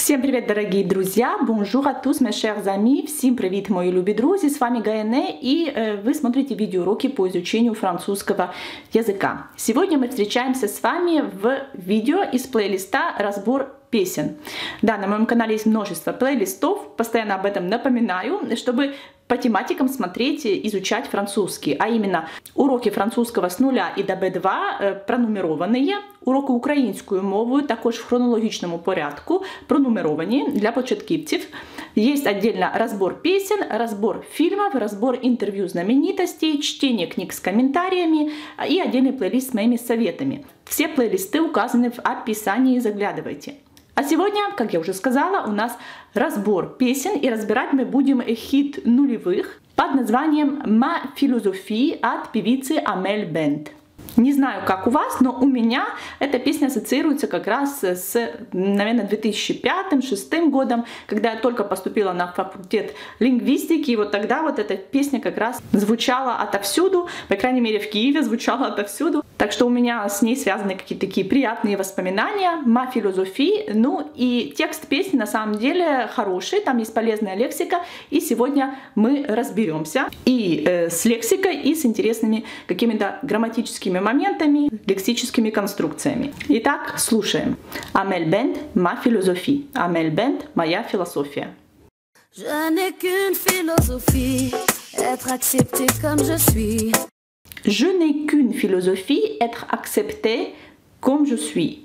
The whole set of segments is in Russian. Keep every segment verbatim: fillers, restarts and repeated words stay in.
Всем привет, дорогие друзья! Bonjour à tous, mes chers amis! Всем привет, мои любі друзі! С вами Гаене, и э, вы смотрите видеоуроки по изучению французского языка. Сегодня мы встречаемся с вами в видео из плейлиста «Разбор песен». Да, на моем канале есть множество плейлистов, постоянно об этом напоминаю, чтобы по тематикам смотреть и изучать французский, а именно уроки французского с нуля і до Б два пронумеровані, уроки українською мовою також в хронологічному порядку, пронумеровані для початківців. Есть отдельно разбор песен, разбор фильмов, разбор интервью знаменитостей, чтение книг с комментариями и отдельный плейлист с моими советами. Все плейлисты указаны в описании, заглядывайте. А сегодня, как я уже сказала, у нас разбор песен, и разбирать мы будем хит нулевых под названием «Ma philosophie» от певицы Амель Бент. Не знаю, как у вас, но у меня эта песня ассоциируется как раз с, наверное, две тысячи пятым — две тысячи шестым годом, когда я только поступила на факультет лингвистики, и вот тогда вот эта песня как раз звучала отовсюду, по крайней мере в Киеве звучала отовсюду. Так что у меня с ней связаны какие-то такие приятные воспоминания. «Ma philosophie». Ну и текст песни на самом деле хороший, там есть полезная лексика, и сегодня мы разберемся и э, с лексикой, и с интересными какими-то грамматическими моментами, лексическими конструкциями. Итак, слушаем. Амель Бент, «Ma philosophie». Амель Бент, «Моя философия». Je n'ai qu'une philosophie, être accepté comme je suis. Je n'ai qu'une philosophie, être accepté comme je suis.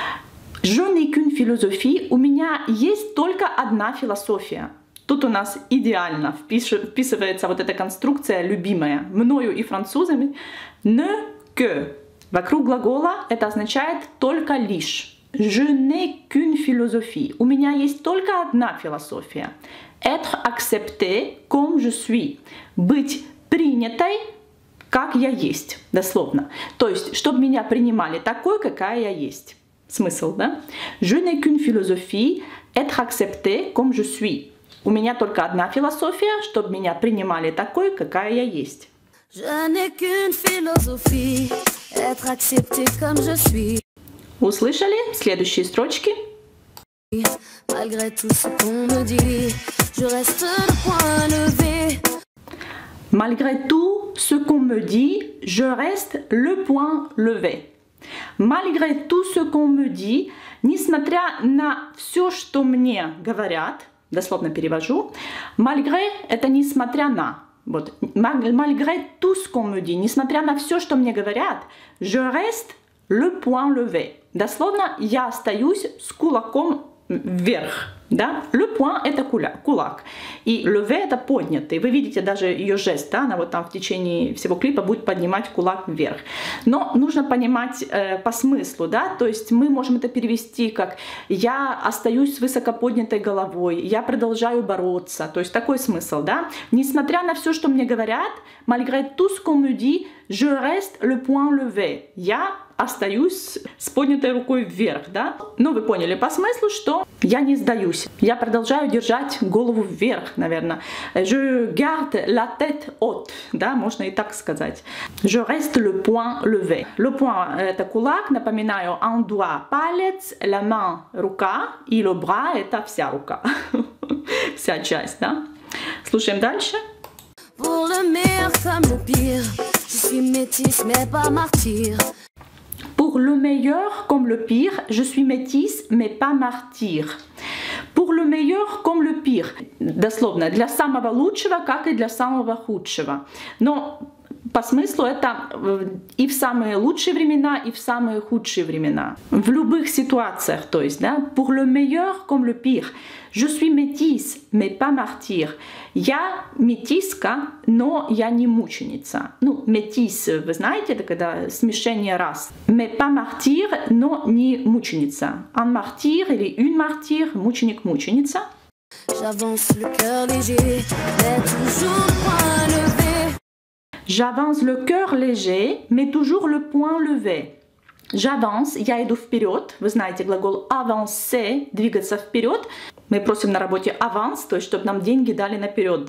Je n'ai qu'une philosophie, у меня есть только одна философия. Тут у нас идеально вписывается вот эта конструкция, любимая мною и французами. Ne que. Вокруг глагола это означает только лишь. Je n'ai qu'une philosophie. У меня есть только одна философия. Être accepté comme je suis. Быть принятой, как я есть, дословно. То есть, чтобы меня принимали такой, какая я есть. Смысл, да? Je n'ai qu'une philosophie, être accepté comme je suis. У меня только одна философия, чтобы меня принимали такой, какая я есть. Je n'ai qu'une philosophie, être accepté comme je suis. Услышали? Следующие строчки. Malgré tout ce qu'on me dit, je reste le point levé. Malgré tout ce qu'on me dit, je reste le point levé. Malgré tout ce qu'on me dit, несмотря на все, что мне говорят, дословно перевожу, malgré это несмотря на. Вот, malgré tout ce qu'on me dit, несмотря на все, что мне говорят, je reste le point levé. Дословно, я остаюсь с кулаком вверх. Да? Le point это кулак. И levé это поднятый. Вы видите даже ее жест, да? Она вот там в течение всего клипа будет поднимать кулак вверх. Но нужно понимать э, по смыслу, да? То есть мы можем это перевести как «я остаюсь с высоко поднятой головой», «я продолжаю бороться». То есть такой смысл, да? Несмотря на все, что мне говорят, malgré tout ce qu'on me dit, je reste le point levé. Я остаюсь с поднятой рукой вверх, да? Ну, вы поняли по смыслу, что я не сдаюсь. Я продолжаю держать голову вверх, наверное. Je garde la tête haute, да, можно и так сказать. Je reste le point levé. Le point — это кулак, напоминаю, un doigt — палец, la main — рука, и le bras — это вся рука, вся часть, да? Слушаем дальше. Pour le meilleur comme le pire, je suis métisse mais pas martyr. Pour le meilleur comme le pire, je suis métisse, mais pas martyr. Pour le meilleur comme le pire. Дословно, для самого лучшего, как и для самого худшего. Но по смыслу это и в самые лучшие времена, и в самые худшие времена. В любых ситуациях, то есть, да. Pour le meilleur comme le pire. Je suis métisse, mais pas martyr. Я метиска, но я не мученица. Ну, métis, вы знаете, это когда смешение рас. Mais pas martyr, но не мученица. Un martyr или une martyr, мученик-мученица. J'avance le cœur léger, mais toujours le point levé. J'avance le cœur léger, mais toujours le point levé. J'avance, я иду вперед. Вы знаете глагол avancer, двигаться вперед. Мы просим на работе аванс, то есть чтобы нам деньги дали наперед, да?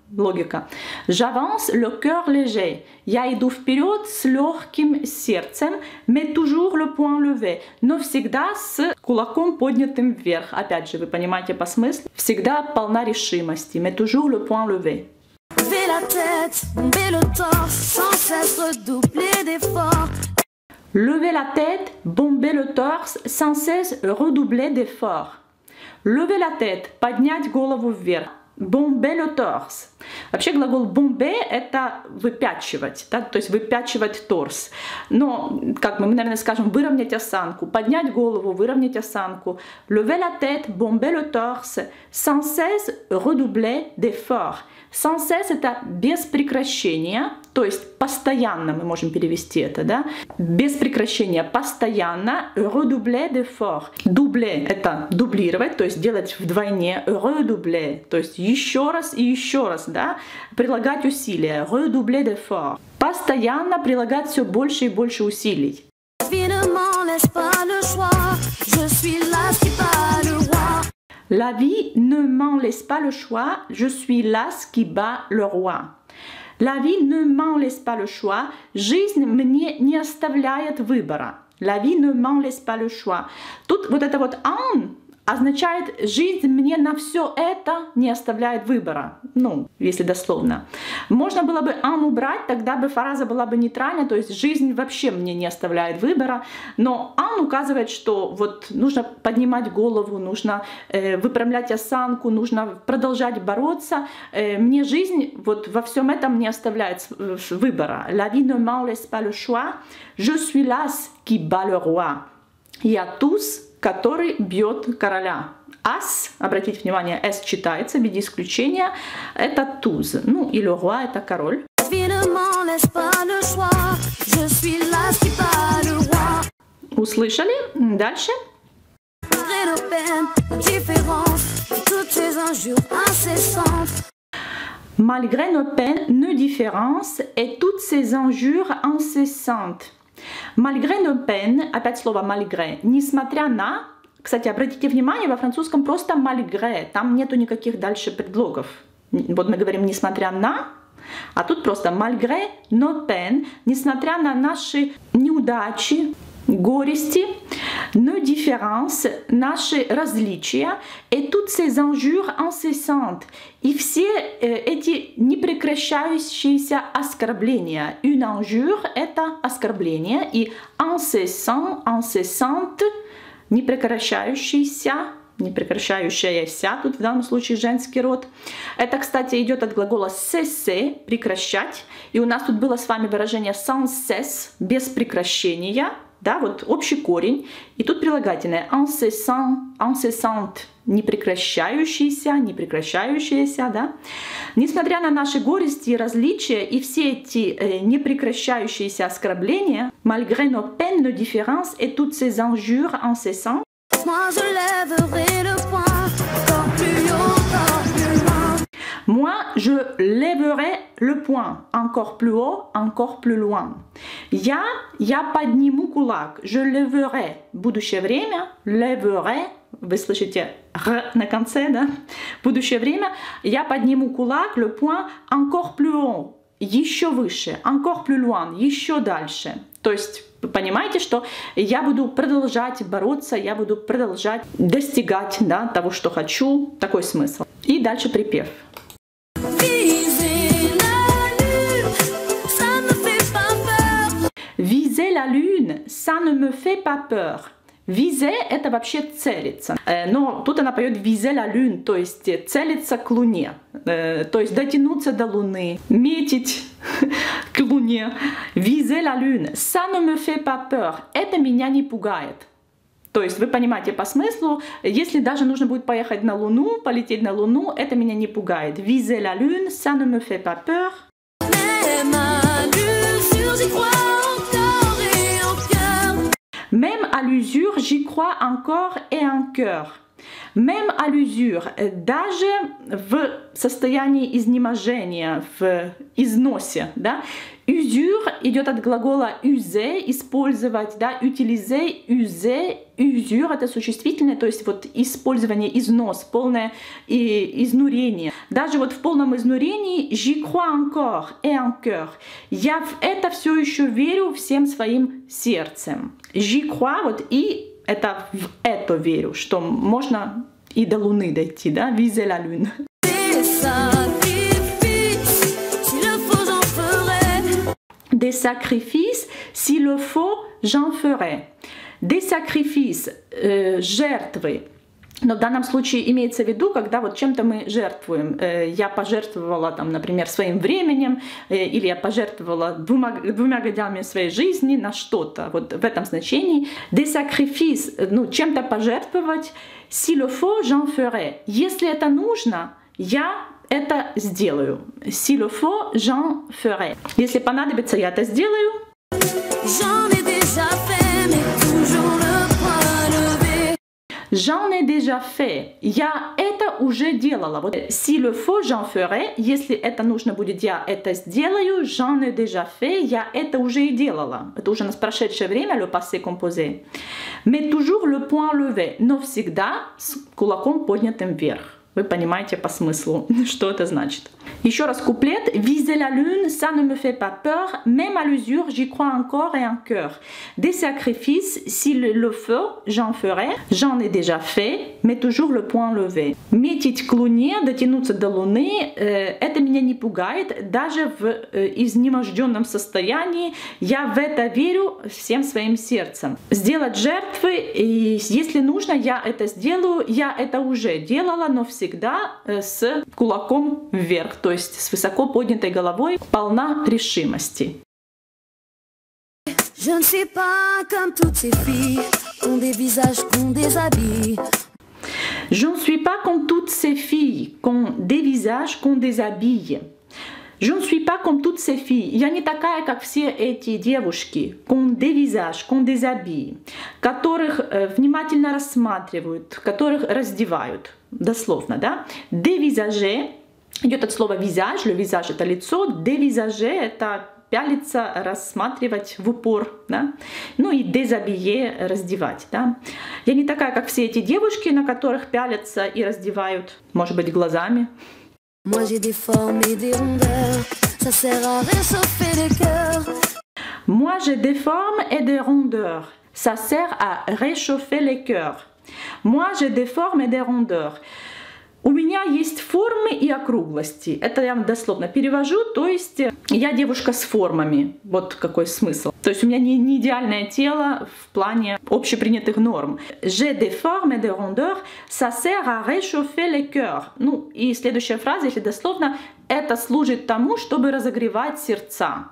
логика. J'avance le cœur léger. Я иду вперед с легким сердцем, mais toujours le poing levé. Но всегда с кулаком поднятым вверх. Опять же, вы понимаете по смыслу. Всегда полна решимости, mais toujours le poing levé. Lever la tête, bomber le torse, sans cesse redoubler d'efforts. Lever la tête, bomber le torse, sans cesse redoubler d'efforts. Lever la tête, поднять голову вверх. Bomber le torse. Вообще глагол bomber это выпячивать, да? То есть выпячивать торс. Но, как мы, наверное, скажем, выровнять осанку, поднять голову, выровнять осанку. Lever la tête, bomber le torse, sans cesse redoubler d'efforts. Sans cesse это без прекращения, то есть постоянно мы можем перевести это, да? Без прекращения, постоянно, redoubler d'efforts. Doubler это дублировать, то есть делать вдвойне, redoubler, то есть еще раз и еще раз, да? Прилагать усилия, redoubler d'efforts. Постоянно прилагать все больше и больше усилий. La vie ne m'en laisse pas le choix, je suis l'as qui bat le roi. La vie ne m'en laisse pas le choix, жизнь мне не оставляет выбора. La vie ne m'en laisse pas le choix. Тут вот это вот «en» означает «жизнь мне на все это не оставляет выбора». Ну, если дословно. Можно было бы «en» убрать, тогда бы фраза была бы нейтральна, то есть «жизнь вообще мне не оставляет выбора». Но «en» указывает, что вот нужно поднимать голову, нужно э, выпрямлять осанку, нужно продолжать бороться. Э, мне жизнь вот во всем этом не оставляет выбора. La vie ne m'en laisse pas le choix. Je suis l'as qui bat le roi. Я туз, который бьет короля. Ас, обратите внимание, S читается без исключения, это туз. Ну, и le roi это король. Услышали? Дальше. Malgré nos peines, nos différences et toutes ces injures incessantes. Malgré nos peines, опять слово malgré, несмотря на, кстати, обратите внимание, во французском просто malgré, там нету никаких дальше предлогов. Вот мы говорим несмотря на, а тут просто malgré nos peines, несмотря на наши неудачи, горести, nos différences, наши различия, et toutes ces injures incessantes, и все э, эти непрекращающиеся оскорбления. Une injure — это оскорбление, и incessant, incessante — непрекращающийся, непрекращающаяся, тут в данном случае женский род. Это, кстати, идет от глагола cesser, прекращать, и у нас тут было с вами выражение sans cesse, без прекращения. Да, вот общий корень, и тут прилагательное incessant, incessante, непрекращающийся, непрекращающаяся, да. Несмотря на наши горести и различия и все эти э, непрекращающиеся оскорбления, malgré nos peines, nos différences et toutes ces injures incessantes, moi je lèverai le poing encore plus haut, encore plus loin. Moi, je lèverai le poing encore plus haut, encore plus loin. Я, я подниму кулак. Je lèverai. Будущее время. Lèverai. Вы слышите р на конце, да? Будущее время. Я подниму кулак. Le poing encore plus haut. Еще выше. Encore plus loin. Еще дальше. То есть вы понимаете, что я буду продолжать бороться, я буду продолжать достигать, да, того, что хочу. Такой смысл. И дальше припев. Viser la lune, ça ne me fait pas peur. Viser — это вообще целиться. Но тут она поет viser la lune, то есть целиться к луне. То есть дотянуться до луны, метить к луне. Viser la lune, ça ne me fait pas peur. Это меня не пугает. То есть вы понимаете по смыслу, если даже нужно будет поехать на Луну, полететь на Луну, это меня не пугает. Viser la lune, ça ne me fait pas peur. Même à l'usure, j'y crois encore et en cœur. Même à l'usure, даже в состоянии изнеможения, в износе, да, Usure идет от глагола user, использовать, да, utiliser, user, usure это существительное, то есть вот использование, износ, полное и, изнурение. Даже вот в полном изнурении j'y crois encore et en cœur. Я в это все еще верю всем своим сердцем. J'y crois, вот и это в это верю, что можно и до Луны дойти, да, viser la lune. Des sacrifices, si le faut, j'en ferai. Des sacrifices, э, жертвы. Но в данном случае имеется в виду, когда вот чем-то мы жертвуем. Э, я пожертвовала, там, например, своим временем, э, или я пожертвовала двумя, двумя годами своей жизни на что-то. Вот в этом значении. Des sacrifices, ну, чем-то пожертвовать. Si le faut, j'en ferai. Если это нужно, я это сделаю. Si le faut, j'en ferai. Если понадобится, я это сделаю. J'en ai déjà fait, mais toujours le point levé. J'en ai déjà fait. Я это уже делала. Вот si le faut, j'en ferai. Если это нужно будет, я это сделаю. J'en ai déjà fait. Я это уже и делала. Это уже у нас прошедшее время, le passé composé. Mais toujours le point levé. Но всегда с кулаком поднятым вверх. Вы понимаете по смыслу, что это значит. Еще раз куплет. Viser la lune, ça ne me fait pas peur. Même à l'usure, j'y crois encore et en cœur. Des sacrifices, s'il le faut, j'en ferai. J'en ai déjà fait, mais toujours le point levé. Метить к луне, дотянуться до луны, э, это меня не пугает. Даже в э, изнеможденном состоянии я в это верю всем своим сердцем. Сделать жертвы, и если нужно, я это сделаю. Я это уже делала, но всегда всегда с кулаком вверх, то есть с высоко поднятой головой, полна решимости. Je ne suis pas comme toutes ces filles, ont des visages qu'on déshabille. Je ne suis pas comme toutes ces filles, qu'on des visages qu'on déshabille. Je ne suis pas comme toutes ces filles. Я не такая, как все эти девушки, qu'on dévisage, qu'on déshabille, которых э, внимательно рассматривают, которых раздевают, дословно, да. Dévisager идет от слова visage, le visage это лицо, dévisager это пялиться, рассматривать в упор, да. Ну и déshabiller раздевать, да. Я не такая, как все эти девушки, на которых пялятся и раздевают, может быть, глазами. Moi j'ai des formes et des rondeurs, ça sert à réchauffer les cœurs. Moi j'ai des formes et des rondeurs, ça sert à réchauffer les cœurs. Moi j'ai des formes et des rondeurs. У меня есть формы и округлости. Это я дословно перевожу, то есть я девушка с формами. Вот какой смысл. То есть у меня не, не идеальное тело в плане общепринятых норм. J'ai des formes et des rondeurs, ça sert à réchauffer les cœurs. Ну и следующая фраза, если дословно, это служит тому, чтобы разогревать сердца.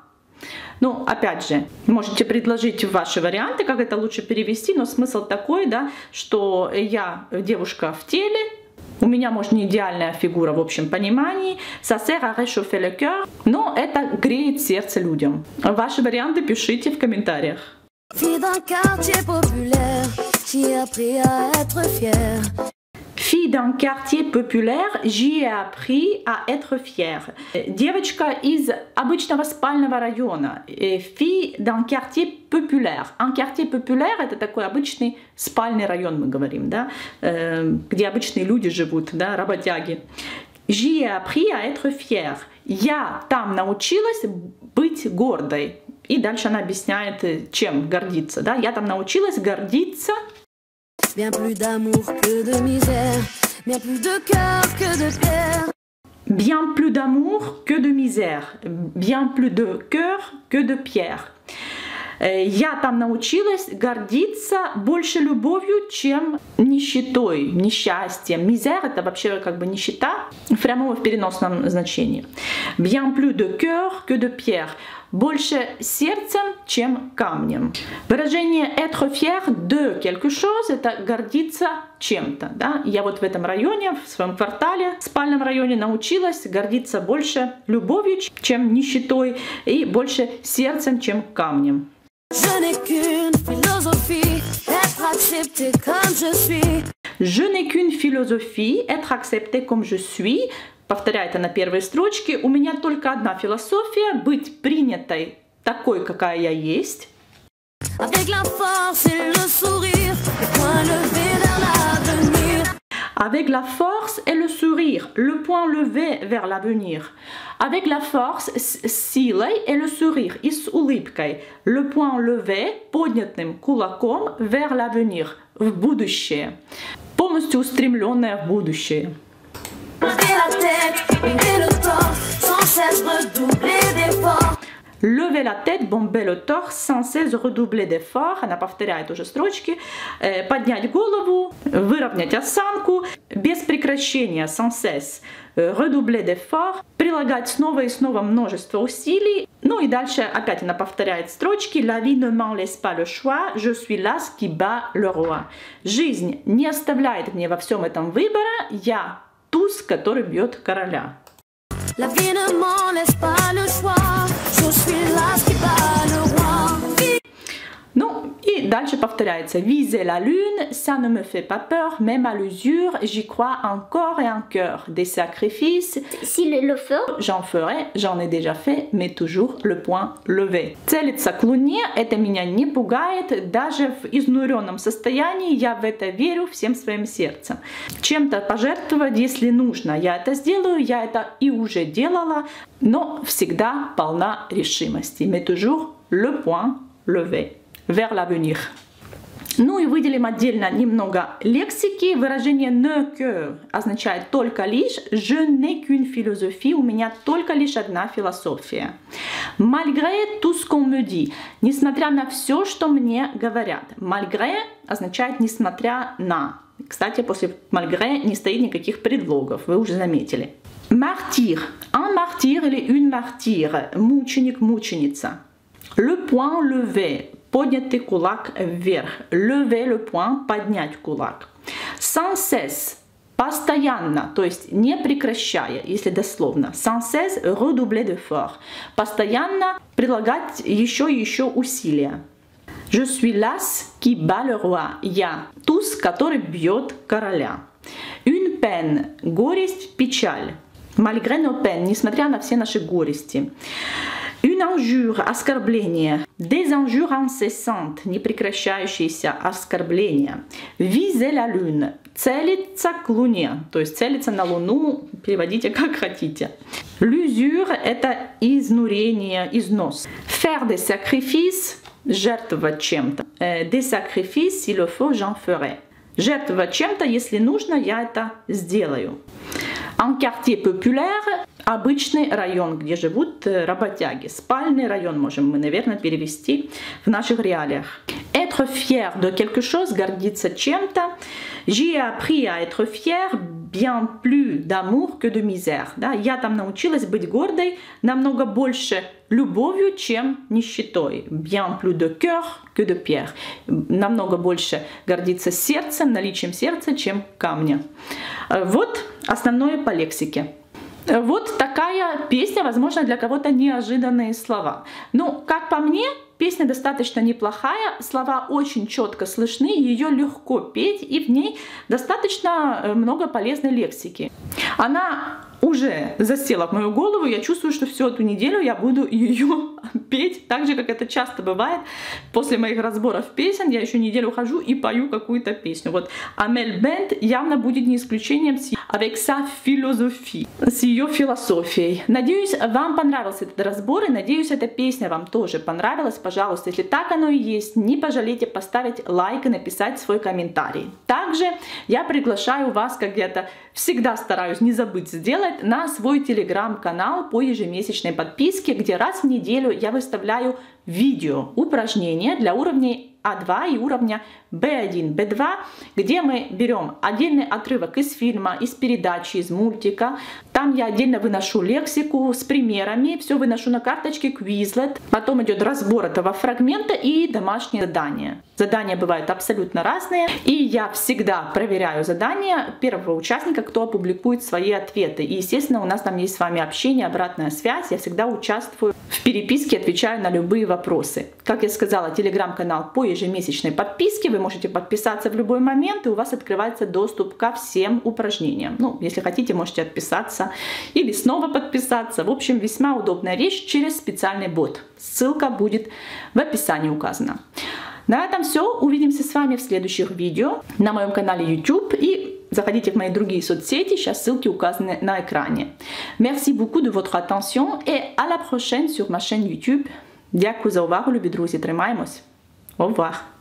Ну, опять же, можете предложить ваши варианты, как это лучше перевести, но смысл такой, да, что я девушка в теле, у меня, может, не идеальная фигура в общем понимании, ça sert à réchauffer le cœur, но это греет сердце людям. Ваши варианты пишите в комментариях. Fille d'un quartier populaire, j'y ai appris à être fière. Fille d'un quartier populaire, j'y ai appris à être fière. Девочка из обычного спального района. Fille d'un quartier populaire. Un quartier populaire — это такой обычный спальный район, мы говорим, да, где обычные люди живут, да, работяги. J'y ai appris à être fière. Я там научилась быть гордой. И дальше она объясняет, чем гордиться, да. Я там научилась гордиться. Bien plus d'amour que de misère, bien plus de cœur que de pierre. Bien plus d'amour que de misère, bien plus de cœur que de pierre. Я там научилась гордиться больше любовью, чем нищетой, несчастьем. Мизер — это вообще как бы нищета, в прямом и в переносном значении. Bien plus de cœur que de pierre. Больше сердцем, чем камнем. Выражение être fier de quelque chose — это гордиться чем-то. Да? Я вот в этом районе, в своем квартале, в спальном районе научилась гордиться больше любовью, чем нищетой, и больше сердцем, чем камнем. Je n'ai qu'une philosophie, être accepté comme je suis. Je n'ai qu'une philosophie, être accepté comme je suis. повторяет она первые строчки. У меня только одна философия — быть принятой такой, какая я есть. Avec la force et le sourire, le poing levé vers l'avenir. Avec la force et le sourire, le poing levé vers l'avenir. Avec la force, с силой, et le sourire, и с улыбкой. Le poing levé, поднятым кулаком, vers l'avenir, в будущее. Полностью устремленная в будущее. Lever la tête, lever le torse, sans cesse redoubler d'efforts. Lever la tête, bomber le torse, sans cesse redoubler d'efforts. Она повторяет уже строчки. Поднять голову, выровнять осанку, без прекращения, sans cesse. Redoubler d'efforts, прилагать снова и снова множество усилий. Ну и дальше опять она повторяет строчки. La vie ne m'en laisse pas le choix, je suis l'as qui bat le roi. Жизнь не оставляет мне во всем этом выбора, я туз, который бьет короля. La vie ne m'en laisse pas le choix, je suis l'as qui bat le roi. Ну и дальше повторяется. Viser la lune, ça ne me fait pas peur, même à l'usure, j'y crois encore et en cœur. Des sacrifices, S'il le fait, j'en ferai, j'en ai déjà fait, mais toujours le point levé. Целиться к луне, это меня не пугает, даже в изнуренном состоянии я в это верю всем своим сердцем. Чем-то пожертвовать, если нужно, я это сделаю, я это и уже делала, но всегда полна решимости. Mais toujours le point levé. Vers l'avenir. Ну и выделим отдельно немного лексики. Выражение ne que означает только лишь. Je n'ai qu'une philosophie. У меня только лишь одна философия. Malgré tout ce qu'on me dit. Несмотря на все, что мне говорят. Malgré означает несмотря на. Кстати, после malgré не стоит никаких предлогов. Вы уже заметили. Martyr. Un martyr или une martyre. Мученик, мученица. Le point levé. Поднятый кулак вверх. Lever le point, поднять кулак. Sans cesse, постоянно, то есть не прекращая, если дословно. Sans cesse, redoubler d'efforts. Постоянно прилагать еще и еще усилия. Je suis l'as qui bat le roi. Я туз, который бьет короля. Une peine, горесть, печаль. Malgré nos peines, несмотря на все наши горести. Une injure, оскорбление. Des injures incessantes, непрекращающиеся оскорбления. Viser la lune, целиться к луне, то есть целиться на луну, переводите как хотите. L'usure — это изнурение, износ. Faire des sacrifices, жертвовать чем-то. Des sacrifices, s'il le faut, j'en ferai. Жертвовать чем-то, если нужно, я это сделаю. Un quartier populaire — обычный район, где живут работяги. Спальный район можем мы, наверное, перевести в наших реалиях. Être fier de quelque chose — гордиться чем-то. J'ai appris à être fier bien plus d'amour que de misère. Да? Я там научилась быть гордой намного больше любовью, чем нищетой. Bien plus de cœur que de pierre. Намного больше гордиться сердцем, наличием сердца, чем камня. Вот основное по лексике. Вот такая песня, возможно, для кого-то неожиданные слова. Ну, как по мне, песня достаточно неплохая, слова очень четко слышны, ее легко петь, и в ней достаточно много полезной лексики. Она уже засела в мою голову, я чувствую, что всю эту неделю я буду ее петь, так же, как это часто бывает. После моих разборов песен я еще неделю хожу и пою какую-то песню. Вот Амель Бент явно будет не исключением с avec sa philosophie, с ее философией. Надеюсь, вам понравился этот разбор, и надеюсь, эта песня вам тоже понравилась. Пожалуйста, если так оно и есть, не пожалейте поставить лайк и написать свой комментарий. Также я приглашаю вас, как я-то всегда стараюсь не забыть сделать, на свой телеграм-канал по ежемесячной подписке, где раз в неделю я выставляю видео, упражнения для уровней а два и уровня бэ один, бэ два, где мы берем отдельный отрывок из фильма, из передачи, из мультика. Там я отдельно выношу лексику с примерами, все выношу на карточке Quizlet. Потом идет разбор этого фрагмента и домашние задания. Задания бывают абсолютно разные, и я всегда проверяю задания первого участника, кто опубликует свои ответы. И, естественно, у нас там есть с вами общение, обратная связь. Я всегда участвую в переписке, отвечаю на любые вопросы. Как я сказала, телеграм-канал по ежемесячной подписке. Вы можете подписаться в любой момент, и у вас открывается доступ ко всем упражнениям. Ну, если хотите, можете отписаться или снова подписаться. В общем, весьма удобная вещь через специальный бот. Ссылка будет в описании указана. На этом все. Увидимся с вами в следующих видео на моем канале YouTube. И заходите в мои другие соцсети. Сейчас ссылки указаны на экране. Merci beaucoup de votre attention et à la prochaine sur ma chaîne YouTube. Дякую за увагу, любі друзі. Тримаємось. Au revoir.